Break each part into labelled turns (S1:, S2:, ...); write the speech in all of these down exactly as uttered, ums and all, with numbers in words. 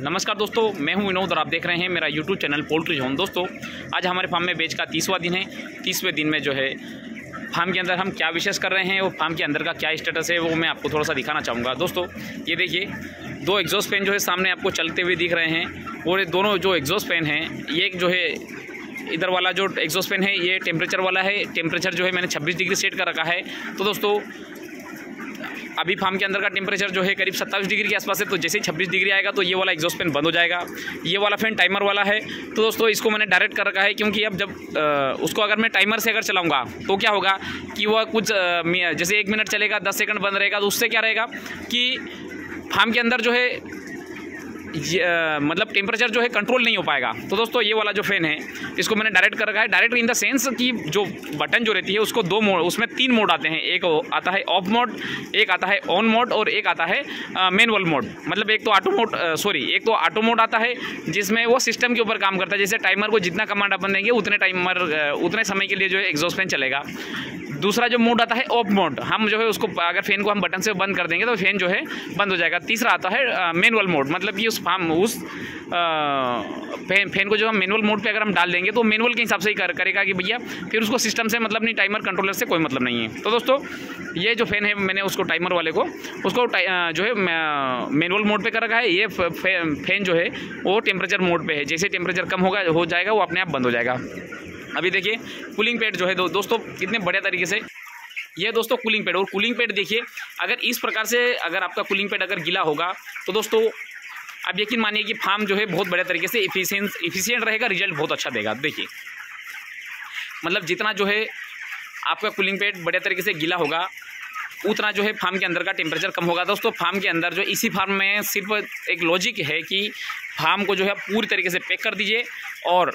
S1: नमस्कार दोस्तों, मैं हूं विनोद और आप देख रहे हैं मेरा यूट्यूब चैनल पोल्ट्री जोन। दोस्तों, आज हमारे फार्म में बेच का तीसवां दिन है। तीसवें दिन में जो है फार्म के अंदर हम क्या विशेष कर रहे हैं और फार्म के अंदर का क्या स्टेटस है वो मैं आपको थोड़ा सा दिखाना चाहूँगा। दोस्तों, ये देखिए दो एग्जॉस्ट फैन जो है सामने आपको चलते हुए दिख रहे हैं और ये दोनों जो एग्जॉस्ट फैन हैं, ये जो है इधर वाला जो एग्जॉस्ट फैन है ये टेम्परेचर वाला है। टेम्परेचर जो है मैंने छब्बीस डिग्री सेट कर रखा है। तो दोस्तों, अभी फार्म के अंदर का टेम्परेचर जो है करीब सत्ताईस डिग्री के आसपास है। तो जैसे ही छब्बीस डिग्री आएगा तो ये वाला एग्जॉस्ट फैन बंद हो जाएगा। ये वाला फैन टाइमर वाला है। तो दोस्तों, इसको मैंने डायरेक्ट कर रखा है क्योंकि अब जब आ, उसको अगर मैं टाइमर से अगर चलाऊंगा तो क्या होगा कि वह कुछ आ, जैसे एक मिनट चलेगा, दस सेकंड बंद रहेगा। तो उससे क्या रहेगा कि फार्म के अंदर जो है आ, मतलब टेम्परेचर जो है कंट्रोल नहीं हो पाएगा। तो दोस्तों, ये वाला जो फ़ैन है इसको मैंने डायरेक्ट कर रखा है। डायरेक्ट इन द सेंस कि जो बटन जो रहती है उसको दो मोड, उसमें तीन मोड आते हैं। एक आता है ऑफ मोड, एक आता है ऑन मोड और एक आता है मैनुअल मोड। मतलब एक तो ऑटो मोड सॉरी एक तो ऑटो मोड आता है जिसमें वो सिस्टम के ऊपर काम करता है। जैसे टाइमर को जितना कमांड अपन देंगे उतने टाइमर उतने समय के लिए जो है एग्जॉस्ट फैन चलेगा। दूसरा जो मोड आता है ऑफ मोड, हम जो है उसको अगर फैन को हम बटन से बंद कर देंगे तो फैन जो है बंद हो जाएगा। तीसरा आता है मैनुअल मोड, मतलब कि उस फार्म उस फैन फैन को जो हम मैनुअल मोड पे अगर हम डाल देंगे तो मैनुअल के हिसाब से ही कर, करेगा कि भैया फिर उसको सिस्टम से मतलब नहीं, टाइमर कंट्रोलर से कोई मतलब नहीं है। तो दोस्तों, ये जो फैन है मैंने उसको टाइमर वाले को उसको जो है मैनुअल मोड पे कर रखा है। ये फैन जो है वो टेम्परेचर मोड पे है। जैसे टेम्परेचर कम होगा हो जाएगा वो अपने आप बंद हो जाएगा। अभी देखिए कूलिंग पैड जो है दो, दोस्तों कितने बढ़िया तरीके से ये दोस्तों कूलिंग पैड और कूलिंग पैड देखिए, अगर इस प्रकार से अगर आपका कूलिंग पैड अगर गीला होगा तो दोस्तों आप यकीन मानिए कि फार्म जो है बहुत बढ़िया तरीके से इफिशिएंट इफिशिएंट रहेगा, रिजल्ट बहुत अच्छा देगा। देखिए मतलब जितना जो है आपका कूलिंग पैड बढ़िया तरीके से गीला होगा उतना जो है फार्म के अंदर का टेम्परेचर कम होगा। दोस्तों, फार्म के अंदर जो इसी फार्म में सिर्फ एक लॉजिक है कि फार्म को जो है पूरी तरीके से पैक कर दीजिए और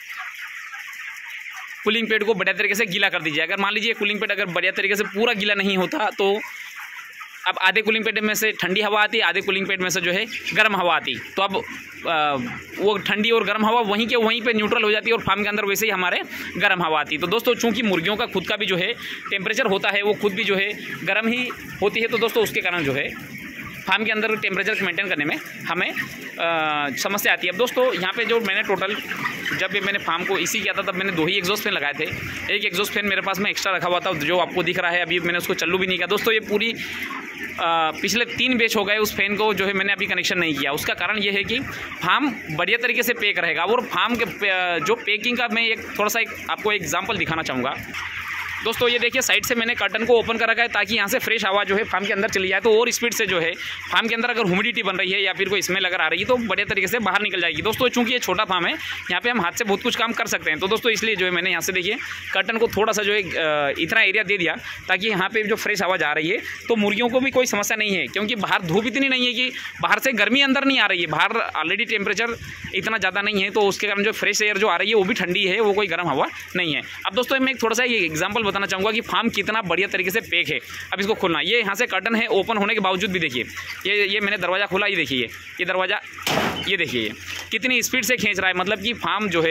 S1: कूलिंग पैड को बढ़िया तरीके से गीला कर दीजिए। अगर मान लीजिए कूलिंग पैड अगर बढ़िया तरीके से पूरा गीला नहीं होता तो अब आधे कूलिंग पैड में से ठंडी हवा आती, आधे कूलिंग पैड में से जो है गर्म हवा आती। तो अब आ, वो ठंडी और गर्म हवा वहीं के वहीं पे न्यूट्रल हो जाती है और फार्म के अंदर वैसे ही हमारे गर्म हवा आती। तो दोस्तों, चूंकि मुर्गियों का खुद का भी जो है टेम्परेचर होता है, वो खुद भी जो है गर्म ही होती है। तो दोस्तों, उसके कारण जो है फार्म के अंदर टेम्परेचर मेंटेन करने में हमें आ, समस्या आती है। अब दोस्तों, यहाँ पे जो मैंने टोटल जब भी मैंने फार्म को इसी किया था तब मैंने दो ही एग्जॉस्ट फैन लगाए थे। एक एग्जॉस्ट फैन मेरे पास में एक्स्ट्रा रखा हुआ था जो आपको दिख रहा है। अभी मैंने उसको चालू भी नहीं किया। दोस्तों, ये पूरी आ, पिछले तीन बैच हो गए उस फैन को जो है मैंने अभी कनेक्शन नहीं किया। उसका कारण ये है कि फार्म बढ़िया तरीके से पैक रहेगा। और फार्म के जो पैकिंग का मैं एक थोड़ा सा एक आपको एग्जाम्पल दिखाना चाहूँगा। दोस्तों, ये देखिए साइड से मैंने कर्टन को ओपन कर रखा है ताकि यहाँ से फ्रेश हवा जो है फार्म के अंदर चली जाए। तो और स्पीड से जो है फार्म के अंदर अगर ह्यूमिडिटी बन रही है या फिर कोई स्मेल अगर आ रही है तो बढ़िया तरीके से बाहर निकल जाएगी। दोस्तों, चूंकि ये छोटा फार्म है, यहाँ पे हम हाथ से बहुत कुछ काम कर सकते हैं। तो दोस्तों, इसलिए जो है मैंने यहाँ से देखिए कर्टन को थोड़ा सा जो है इतना एरिया दे दिया ताकि यहाँ पे जो फ्रेश हवा जा रही है तो मुर्गियों को भी कोई समस्या नहीं है। क्योंकि बाहर धूप इतनी नहीं है कि बाहर से गर्मी अंदर नहीं आ रही है, बाहर ऑलरेडी टेम्परेचर इतना ज़्यादा नहीं है। तो उसके कारण जो फ्रेश एयर जो आ रही है वो भी ठंडी है, वो कोई गर्म हवा नहीं है। अब दोस्तों, मैं एक थोड़ा सा ये एग्जाम्पल बताना चाहूँगा कि फार्म कितना बढ़िया तरीके से पैक है। अब इसको खोलना, ये यहाँ से कर्टन है ओपन होने के बावजूद भी देखिए ये ये मैंने दरवाज़ा खोला, ये देखिए ये दरवाज़ा ये देखिए ये कितनी स्पीड से खींच रहा है। मतलब कि फार्म जो है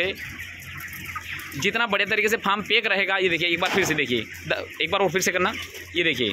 S1: जितना बढ़िया तरीके से फार्म पैक रहेगा। ये देखिए एक बार फिर से देखिए, एक बार और फिर से करना, ये देखिए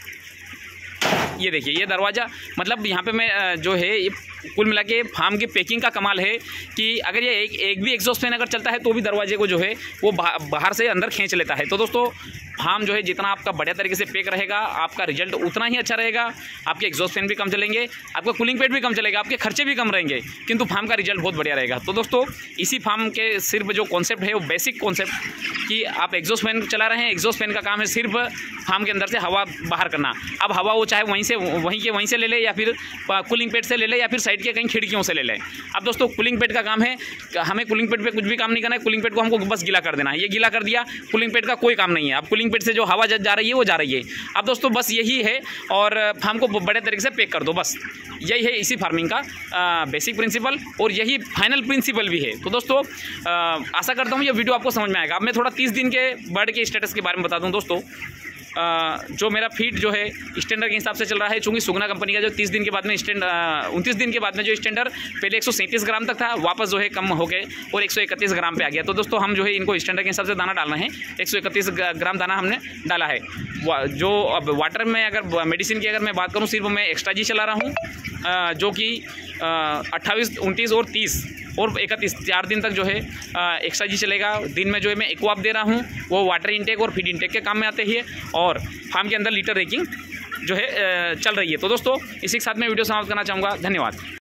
S1: ये देखिए ये दरवाज़ा। मतलब यहाँ पे मैं जो है ये कुल मिला के फार्म की पैकिंग का कमाल है कि अगर ये एक एक भी एग्जॉस्ट फैन अगर चलता है तो भी दरवाजे को जो है वो बाहर से अंदर खींच लेता है। तो दोस्तों, फार्म जो है जितना आपका बढ़िया तरीके से पैक रहेगा आपका रिजल्ट उतना ही अच्छा रहेगा। आपके एग्जॉस्ट फैन भी कम चलेंगे, आपका कूलिंग पैड भी कम चलेगा, आपके खर्चे भी कम रहेंगे, किंतु फार्म का रिजल्ट बहुत बढ़िया रहेगा। तो दोस्तों, इसी फार्म के सिर्फ जो कॉन्सेप्ट है वो बेसिक कॉन्सेप्ट कि आप एग्जॉस्ट फैन चला रहे हैं, एग्जॉस्ट फैन का काम है सिर्फ फार्म के अंदर से हवा बाहर करना। अब हवा वो चाहे वहीं से वहीं के वहीं से ले ले या फिर कूलिंग पैड से ले ले या फिर साइड के कहीं खिड़कियों से ले लें। अब दोस्तों, कूलिंग पैड का काम है, हमें कूलिंग पैड पे कुछ भी काम नहीं करना है। कूलिंग पैड को हमको बस गीला कर देना है। ये गीला कर दिया, कूलिंग पैड का कोई काम नहीं है। अब कूलिंग पैड से जो हवा जा रही है वो जा रही है। अब दोस्तों, बस यही है और फार्म को बड़े तरीके से पैक कर दो, बस यही है इसी फार्मिंग का बेसिक प्रिंसिपल और यही फाइनल प्रिंसिपल भी है। तो दोस्तों, आ, आशा करता हूँ ये वीडियो आपको समझ में आएगा। अब मैं थोड़ा तीस दिन के बर्ड के स्टेटस के बारे में बता दूँ। दोस्तों, जो मेरा फीड जो है स्टैंडर्ड के हिसाब से चल रहा है, चूँकि सुगना कंपनी का जो तीस दिन के बाद में स्टैंड उनतीस दिन के बाद में जो स्टैंडर्ड पहले एक सौ सैंतीस ग्राम तक था, वापस जो है कम हो गए और एक सौ इकतीस ग्राम पे आ गया। तो दोस्तों हम जो है इनको स्टैंडर्ड के हिसाब से दाना डालना है, एक सौ इकतीस ग्राम दाना हमने डाला है। जो अब वाटर में अगर मेडिसिन की अगर मैं बात करूँ, सिर्फ मैं एक्स्ट्रा जी चला रहा हूँ, जो कि अट्ठाईस उनतीस और तीस और इकतीस चार दिन तक जो है एक्स्ट्रा जी चलेगा। दिन में जो है मैं एक्वाप दे रहा हूँ, वो वाटर इंटेक और फीड इंटेक के काम में आते हैं, और फार्म के अंदर लीटर रेकिंग जो है चल रही है। तो दोस्तों इसी के साथ मैं वीडियो समाप्त करना चाहूँगा। धन्यवाद।